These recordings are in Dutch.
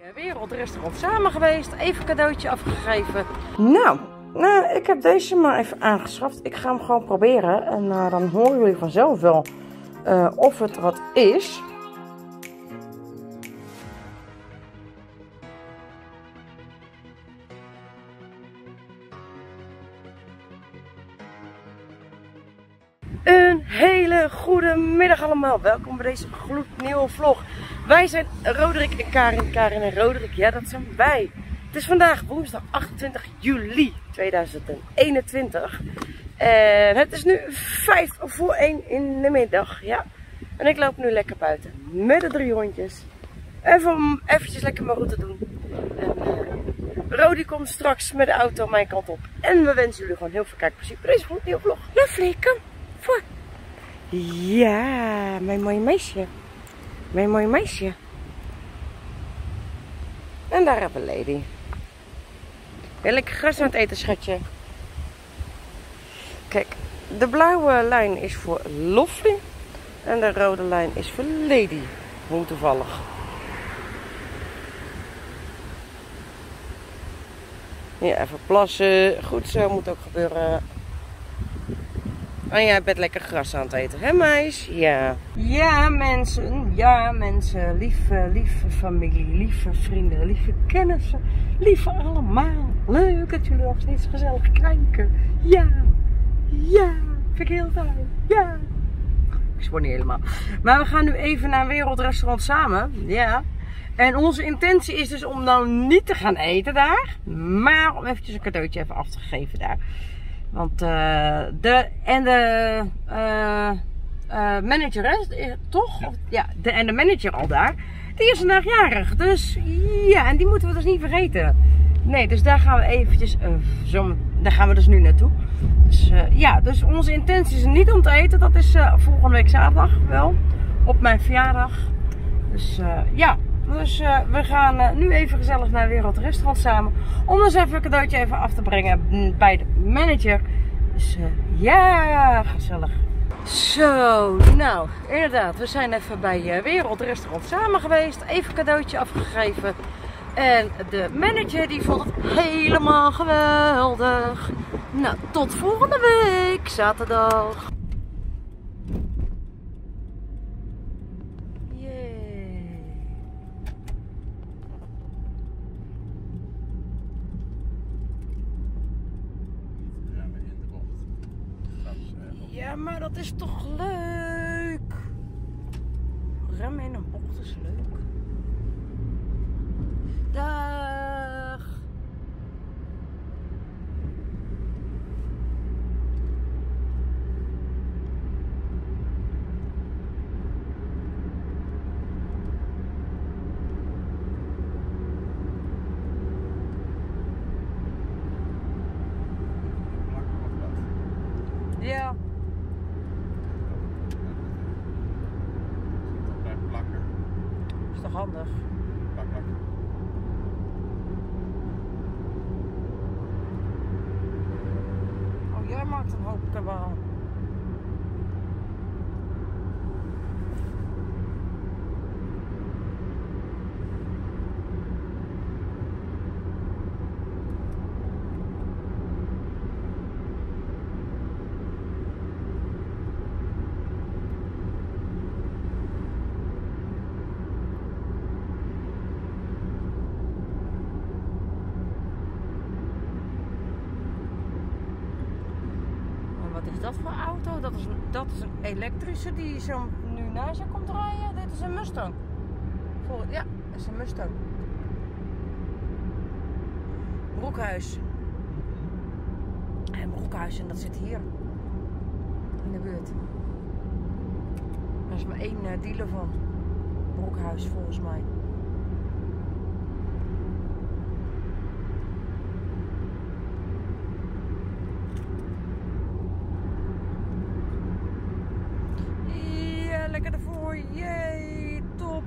Wereldrestaurant samen geweest, even een cadeautje afgegeven. Nou, ik heb deze maar even aangeschaft. Ik ga hem gewoon proberen en dan horen jullie vanzelf wel of het wat is. Een hele goede middag allemaal. Welkom bij deze gloednieuwe vlog. Wij zijn Roderick en Karin. Karin en Roderick, ja dat zijn wij. Het is vandaag woensdag 28 juli 2021. En het is nu 1:05 in de middag. Ja. En ik loop nu lekker buiten met de 3 hondjes. Even om eventjes lekker mijn route doen. En Rodi komt straks met de auto mijn kant op. En we wensen jullie gewoon heel veel kijkplezier bij deze gloednieuwe vlog. Lovely, kom voor. Ja, mijn mooie meisje. Mijn mooie meisje. En daar hebben we Lady. Heel lekker gras aan het eten, schatje. Kijk, de blauwe lijn is voor Lovely. En de rode lijn is voor Lady. Hoe toevallig. Ja, even plassen. Goed zo, moet ook gebeuren. En jij bent lekker gras aan het eten, hè meis? Ja. Ja mensen, lieve familie, lieve vrienden, lieve kennissen, lieve allemaal. Leuk dat jullie nog steeds gezellig kijken. Ja, vind ik heel fijn. Ja. Ik spoor niet helemaal. Maar we gaan nu even naar Wereldrestaurant samen. Ja. En onze intentie is dus om dan niet te gaan eten daar, maar om eventjes een cadeautje even af te geven daar. Want de manager, hè, toch? Ja, de manager al daar, die is vandaag jarig. Dus ja, en die moeten we dus niet vergeten. Nee, dus daar gaan we eventjes, daar gaan we dus nu naartoe. Dus ja, dus onze intentie is niet om te eten. Dat is volgende week zaterdag wel, op mijn verjaardag. Dus ja. Dus we gaan nu even gezellig naar Wereldrestaurant samen. Om dus even een cadeautje even af te brengen bij de manager. Dus ja, gezellig. Zo, nou inderdaad. We zijn even bij Wereldrestaurant samen geweest. Even een cadeautje afgegeven. En de manager die vond het helemaal geweldig. Nou, tot volgende week, zaterdag. Ja, maar dat is toch leuk? Remmen in een bocht is leuk. Dag. Ja. Is toch handig? Oh, jij maakt een hoop kabaal. Wat is dat voor auto? Dat is een elektrische die zo nu naast je komt rijden. Dit is een Mustang. Ja, dat is een Mustang. Broekhuis. En Broekhuis, en dat zit hier. In de buurt. Er is maar 1 dealer van. Broekhuis volgens mij. Lekker ervoor, jee, top.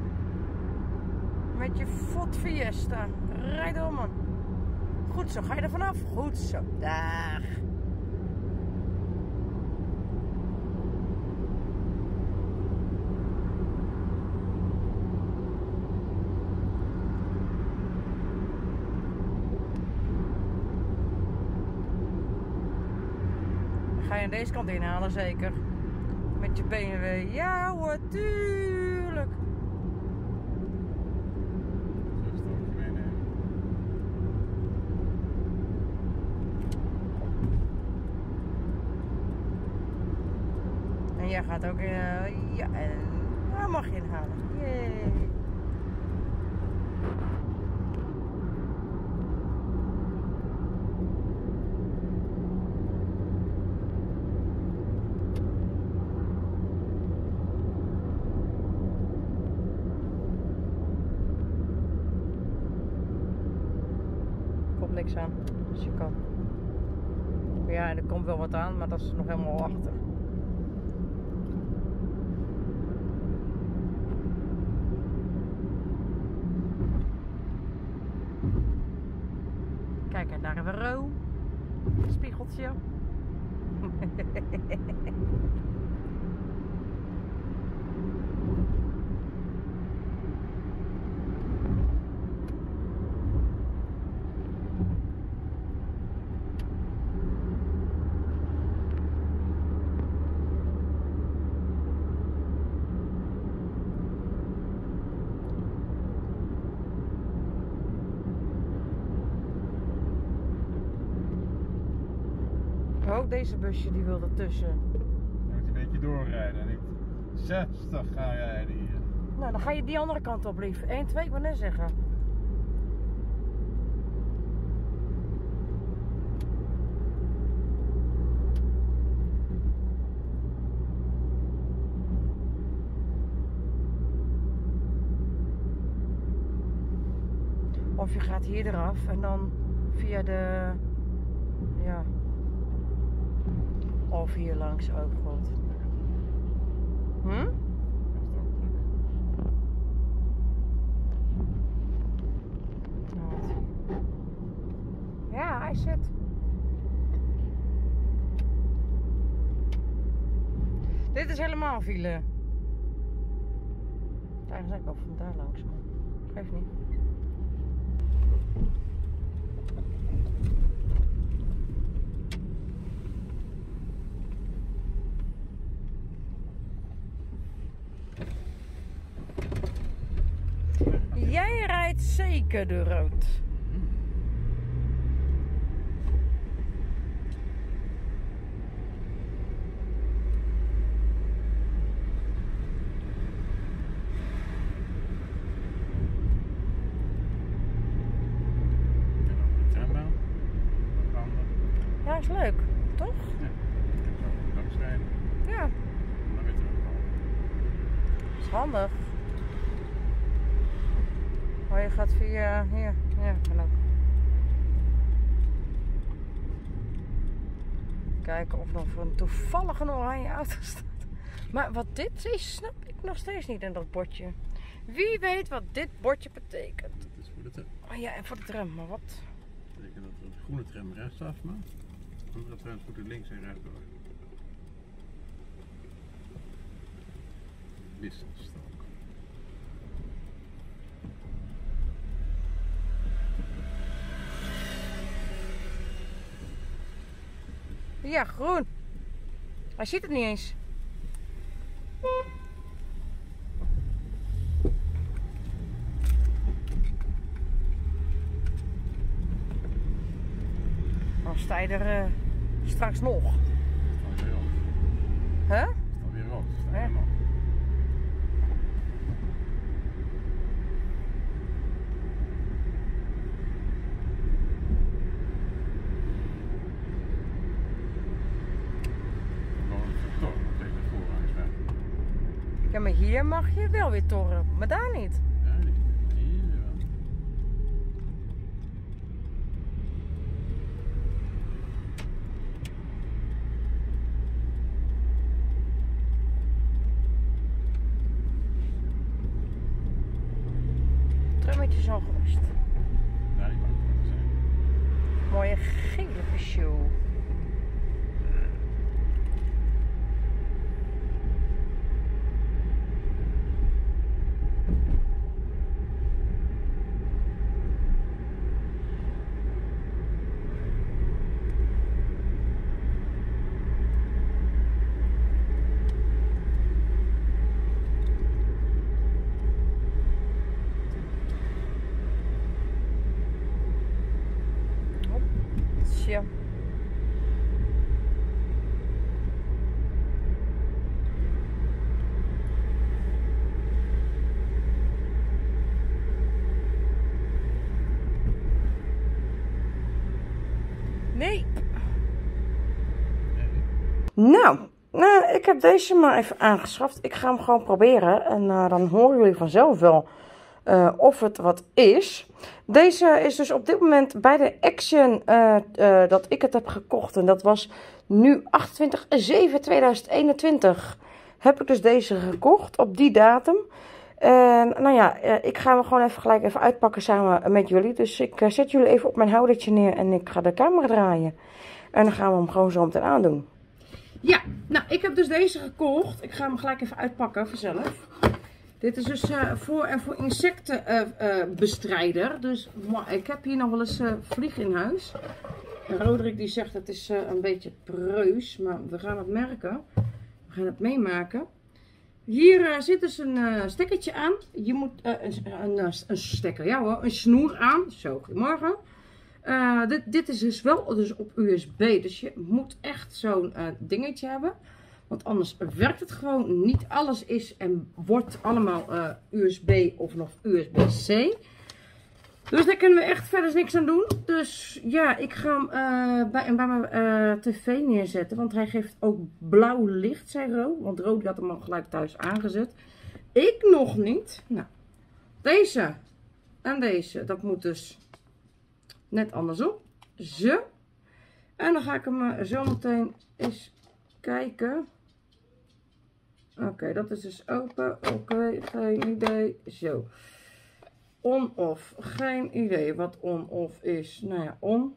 Met je Ford Fiesta. Rijd om man. Goed zo, ga je er vanaf? Goed zo, dag. je deze kant inhalen, zeker. Met je BMW. Ja hoor, tuurlijk. Zo stootje meenemen. En jij gaat ook ja, en daar mag je inhalen. Yay. Komt niks aan, dus je kan. Ja, en er komt wel wat aan, maar dat is nog helemaal achter. Kijk, en daar hebben we Ro. Spiegeltje. Oh, deze busje die wil ertussen. Je moet een beetje doorrijden, niet 60 gaan rijden hier. Nou, dan ga je die andere kant op, lief. 1, 2, ik wil net zeggen. Of je gaat hier eraf en dan via de... Ja... Of hier langs ook goed. Hm? Dat is ook druk. Nou, wat? Ja, hij zit. Dit is helemaal file. Eigenlijk zou ik wel van daar langs, maar geeft niet. Jij rijdt zeker de rood. Ja, is leuk, toch? Ja, langs rijden. Ja, En dan weer terugkomen. is handig. Oh, je gaat via hier. Ja, kan ook. Kijken of nog voor een toevallige oranje auto staat. Maar wat dit is, snap ik nog steeds niet in dat bordje. Wie weet wat dit bordje betekent. Dat is voor de tram. Oh ja, en voor de tram, maar wat? Dat betekent dat er een groene tram rechtsaf mag. Andere trams moeten links en rechts door. Wisselstrook. Ja, groen. Hij ziet het niet eens. Dan sta je er straks nog. Het is alweer rood. Huh? Het is alweer rood. Sta je Ja. nog. Ja, maar hier mag je wel weer torren, maar daar niet. Ja, niet. Hier wel. Trummetje is al gerust. Daar die bang voor te zijn. Mooie gele show. je. Nee. Nou, ik heb deze maar even aangeschaft. Ik ga hem gewoon proberen. En dan horen jullie vanzelf wel of het wat is. Deze is dus op dit moment bij de Action dat ik het heb gekocht. En dat was nu 28/7/2021. Heb ik dus deze gekocht op die datum. En nou ja, ik ga hem gewoon even gelijk even uitpakken samen met jullie. Dus ik zet jullie even op mijn houdertje neer en ik ga de camera draaien. En dan gaan we hem gewoon zo meteen aandoen. Ja, nou ik heb dus deze gekocht. Ik ga hem gelijk even uitpakken vanzelf. Dit is dus voor insectenbestrijder. Dus ik heb hier nog wel eens vlieg in huis. En Roderick die zegt het is een beetje preus. Maar we gaan het merken. We gaan het meemaken. Hier zit dus een stekkertje aan. Je moet een stekker, ja hoor, een snoer aan. Zo, goedemorgen. Dit is dus wel dus op USB. Dus je moet echt zo'n dingetje hebben. Want anders werkt het gewoon niet. Alles is en wordt allemaal USB of nog USB-C. Dus daar kunnen we echt verder niks aan doen. Dus ja, ik ga hem bij mijn tv neerzetten. Want hij geeft ook blauw licht, zei Ro. Want Ro had hem al gelijk thuis aangezet. Ik nog niet. Nou, deze en deze. Dat moet dus net andersom. Zo. En dan ga ik hem zo meteen eens kijken. Oké, dat is dus open. Oké, geen idee. Zo. On-off. Geen idee wat on-off is. Nou ja, on.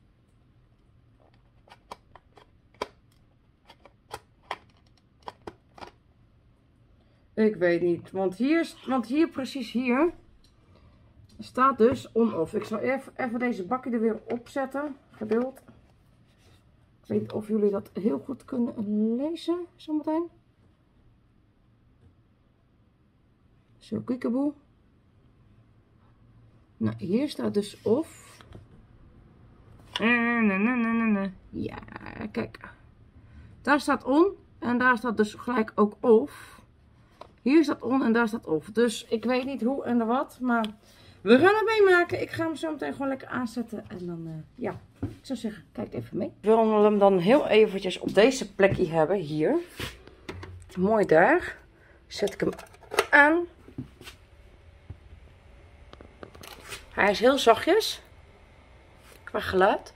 Ik weet niet. Want hier precies hier staat dus on-off. Ik zal even deze bakje er weer opzetten. Geduld. Ik weet niet of jullie dat heel goed kunnen lezen zometeen. Zo, kiekeboe. Nou, hier staat dus off. Ja, kijk. Daar staat on. En daar staat dus gelijk ook off. Hier staat on en daar staat off. Dus ik weet niet hoe en wat. Maar we gaan het meemaken. Ik ga hem zo meteen gewoon lekker aanzetten. En dan, ja. Ik zou zeggen, kijk even mee. Ik wil hem dan heel eventjes op deze plekje hebben. Hier. Mooi daar. Zet ik hem aan. Hij is heel zachtjes. Qua geluid.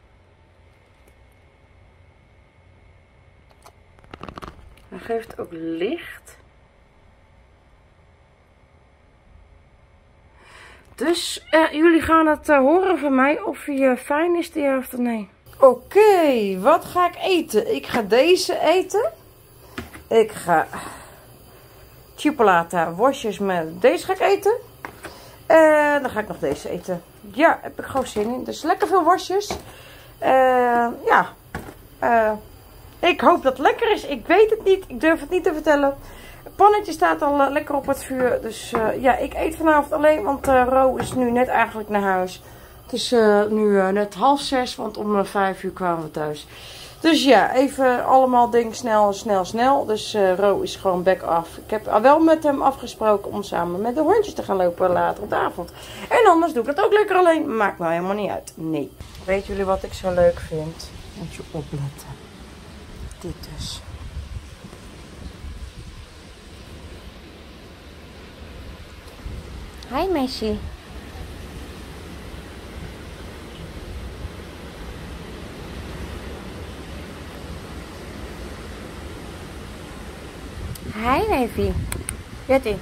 Hij geeft ook licht. Dus jullie gaan het horen van mij of hij fijn is, ja of nee. Oké, wat ga ik eten? Ik ga deze eten. Ik ga chipolata worstjes met deze ga ik eten. En dan ga ik nog deze eten. Ja, heb ik gewoon zin in. Dus lekker veel worstjes. Ja. Ik hoop dat het lekker is. Ik weet het niet. Ik durf het niet te vertellen. Het pannetje staat al lekker op het vuur. Dus ja, ik eet vanavond alleen. Want Ro is nu net eigenlijk naar huis. Het is nu net 5:30. Want om 5 uur kwamen we thuis. Dus ja, even allemaal dingen snel. Dus Ro is gewoon back af. Ik heb wel met hem afgesproken om samen met de hondjes te gaan lopen later op de avond. En anders doe ik dat ook lekker alleen. Maakt me helemaal niet uit. Nee. Weet jullie wat ik zo leuk vind? Moet je opletten. Dit dus. Hi Messi. Hi neefie. Jetty.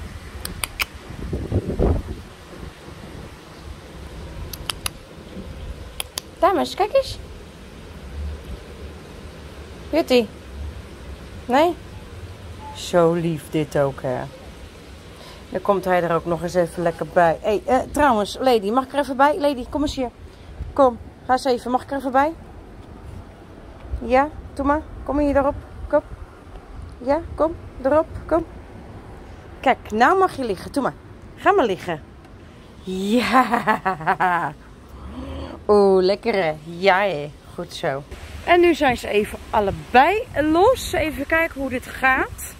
Dames, kijk eens. Jetty. Nee? Zo lief dit ook, hè. Dan komt hij er ook nog eens even lekker bij. Hé, trouwens, Lady, mag ik er even bij? Lady, kom eens hier. Kom, ga eens even. Mag ik er even bij? Ja, doe maar. Kom hier erop. Kom. Ja, kom. Erop. Kom. Kijk, nou mag je liggen. Doe maar. Ga maar liggen. Ja. Oeh, lekker hè? Ja hè, goed zo. En nu zijn ze even allebei los. Even kijken hoe dit gaat.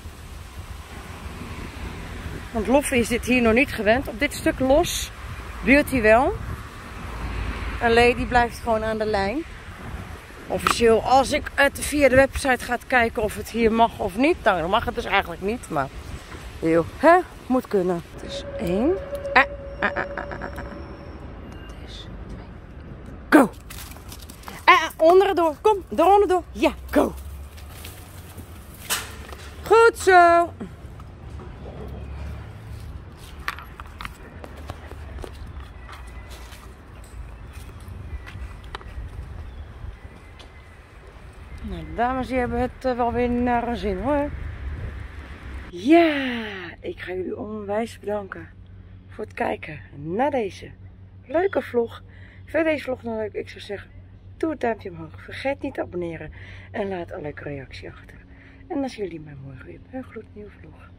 Want Loffe is dit hier nog niet gewend. Op dit stuk los duurt hij wel. En Lady blijft gewoon aan de lijn. Officieel, als ik het via de website ga kijken of het hier mag of niet. Nou, dan mag het dus eigenlijk niet. Maar, joh, hè? Moet kunnen. Het is 1. Dat is 2. Go! Onderen door. Kom, eronder door. Ja, go! Goed zo! Nou, de dames die hebben het wel weer naar hun zin hoor. Ja, ik ga jullie onwijs bedanken voor het kijken naar deze leuke vlog. Vind je deze vlog nou leuk? Ik zou zeggen, doe het duimpje omhoog. Vergeet niet te abonneren en laat een leuke reactie achter. En dan zien jullie mij morgen weer bij een gloednieuwe vlog.